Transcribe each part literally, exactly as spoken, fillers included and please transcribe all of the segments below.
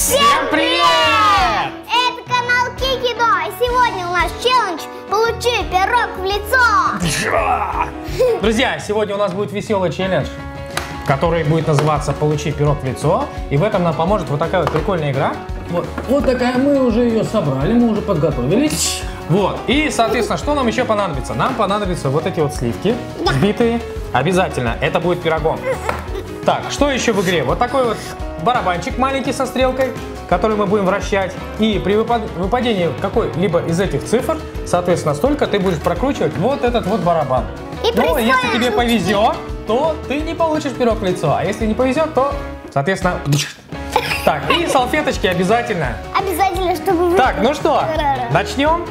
Всем привет! Это канал Кикидо, и сегодня у нас челлендж «Получи пирог в лицо». Друзья, сегодня у нас будет веселый челлендж, который будет называться «Получи пирог в лицо». И в этом нам поможет вот такая вот прикольная игра. Вот, вот такая, мы уже ее собрали, мы уже подготовились. Вот, и, соответственно, что нам еще понадобится? Нам понадобятся вот эти вот сливки взбитые. Обязательно, это будет пирогом. Так, что еще в игре? Вот такой вот барабанчик маленький со стрелкой, который мы будем вращать. И при выпад... выпадении какой-либо из этих цифр, соответственно, столько ты будешь прокручивать вот этот вот барабан. И Но если тебе повезет, то ты не получишь пирог в лицо. А если не повезет, то, соответственно... Так, и салфеточки обязательно. Обязательно, чтобы вы... Так, ну что, начнем.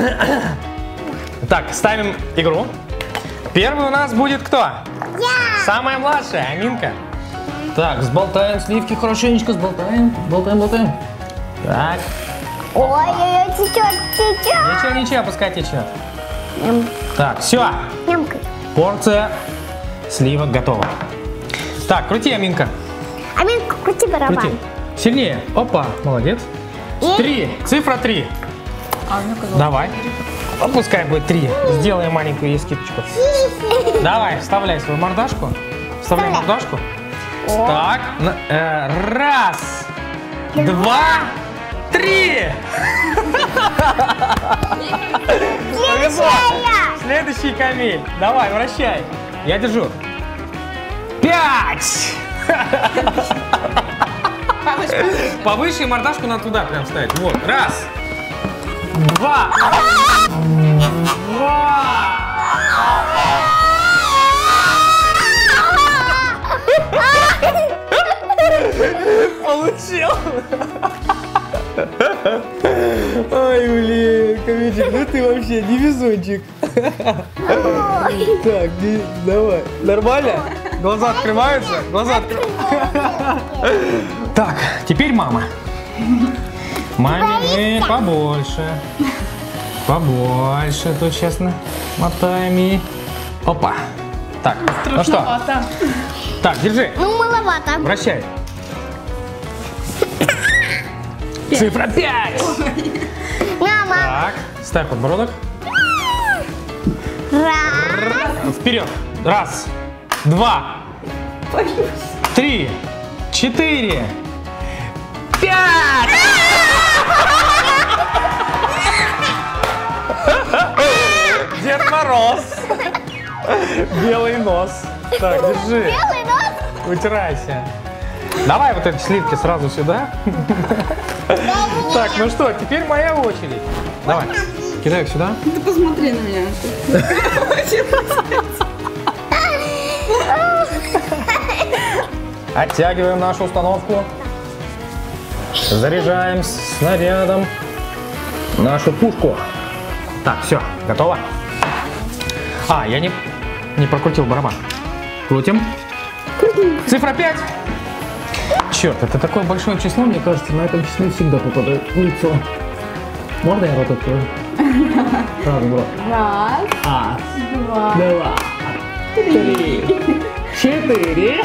Так, ставим игру. Первый у нас будет кто? Я! Самая младшая, Аминка. Так, сболтаем сливки, хорошенечко сболтаем. Болтаем, болтаем. Так. Ой-ой-ой, течет, течет. Ничего, ничего, пускай течет. Ням. Так, все. Нямкай. Порция сливок готова. Так, крути, Аминка. Аминка, крути барабан. Крути. Сильнее. Опа, молодец. И? Три. Цифра три. А, ну-ка, давай. Пускай будет три. Сделаем маленькую ей скидочку. Давай, вставляй свою мордашку. Вставляй Вставляй. мордашку. О. Так. на- э, Раз. Два. Три. Повезло. Следующая. Следующий камень. Давай, вращай. Я держу. Пять. Повыше. Повыше, и мордашку надо туда прям ставить. Вот. Раз. Два. Два. Получил. Ой, блин, Камильчик, ну ты вообще не везунчик. Так, не- давай. Нормально? Глаза открываются? Глаза открываются. Так, теперь мама. Маме мы побольше. Побольше, тут честно. Мотаем и... Опа. Так, ну что? Страшновато. Так, держи. Ну, маловато. Вращай. Цифра пять. Мама. Так, ставь подбородок. Раз. Вперед. Раз, два, три, четыре, пять. Дед Мороз. Белый нос. Так, держи. Белый нос. Вытирайся. Давай вот эти сливки сразу сюда. Так, ну что, теперь моя очередь. Давай, кидай их сюда. Ты посмотри на меня. Оттягиваем нашу установку. Заряжаем снарядом нашу пушку. Так, все, готово. А, я не, не прокрутил барабан. Крутим. Цифра пять. Черт, это такое большое число, мне кажется, на этом числе всегда попадает в лицо. Можно я рот открою? Раз, два. Раз, А, два, два, три, четыре.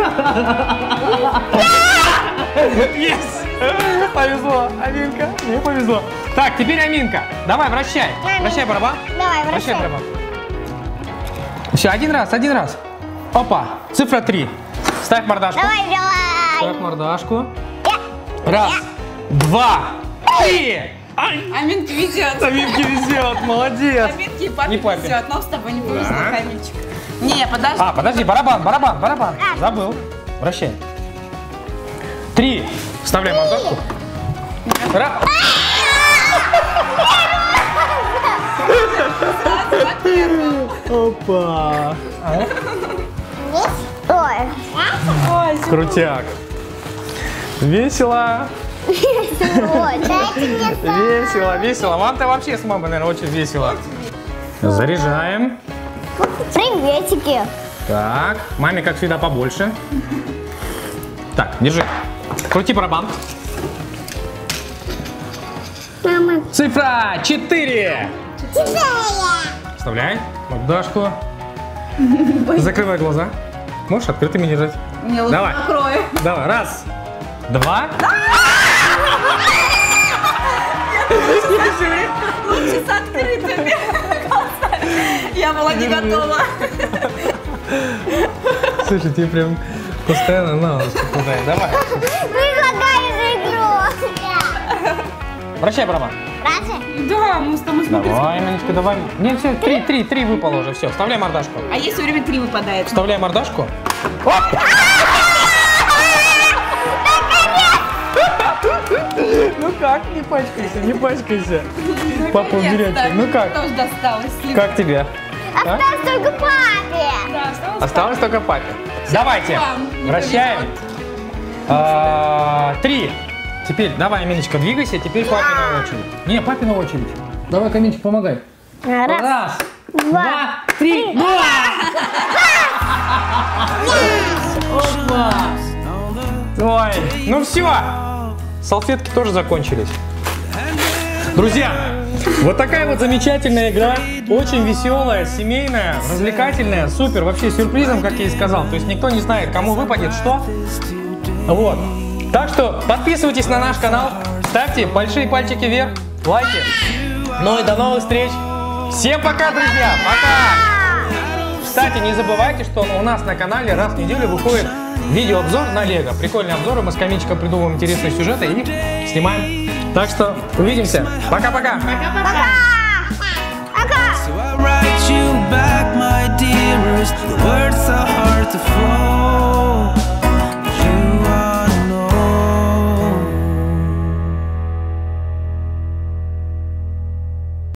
Yes! Повезло, Аминка, мне повезло. Так, теперь Аминка. Давай, вращай. Вращай барабан. Давай, Вращай вращай. барабан. Все, один раз, один раз. Опа, цифра три. Ставь мордашку. Давай, Ставь давай. мордашку. Я. Раз, два, три. Ай, Аминке везет. Аминке везет, молодец. Аминке и Не папе папе. везет. Нам с тобой не повезло, Так. Камильчик. Не, подожди. А, подожди, барабан, барабан, барабан. Забыл. Вращай. Три. Вставляй мордашку. Ра- Опа. Ой. Ой, Крутяк. Весело. Ой, дайте мне сам. Весело, весело. Вам-то вообще с мамой, наверное, очень весело. Заряжаем. Приветики. Так, маме, как всегда, побольше. Так, держи. Крути барабан. Мама. Цифра четыре. Четыре. Вставляй мордашку. Закрывай глаза. Можешь открытыми держать? Мне лучше Давай. накрою. Давай, раз, два. Лучше с открытыми. Я была не готова. Слушай, тебе прям постоянно на нос попадает. Давай. Предлагаю же игру. Вращай, Брома. Раньше? Да, мы с тобой смотрим. Давай, Миночка, давай. Нет, все, три, три, три выпало уже. Все, вставляй мордашку. А ей все время три выпадает. Вставляй мордашку. Оп! Ну как, не пачкайся, не пачкайся. Папа уберет. Ну как? Тоже досталось. Как тебе? А? Осталось только папе. Да, осталось. Осталось только папе. Давайте, вам. вращаем. А, Три. Теперь, давай, Миночка, двигайся. Теперь папина очередь. Не, папина очередь. Давай, Каминчик, помогай. Раз, Раз, два, два, три. Два! Опа! Ой, ну все. Салфетки тоже закончились. Друзья, вот такая вот замечательная игра. Очень веселая, семейная, развлекательная. Супер, вообще сюрпризом, как я и сказал. То есть никто не знает, кому выпадет что. Вот. Так что подписывайтесь на наш канал, ставьте большие пальчики вверх, лайки. Ну и до новых встреч. Всем пока, друзья. Пока. Кстати, не забывайте, что у нас на канале раз в неделю выходит видеообзор на Лего. Прикольные обзоры, мы с Каминчиком придумываем интересные сюжеты и их снимаем. Так что увидимся. Пока-пока. Пока. Пока. So I write you back, my dearest. The words are hard to follow.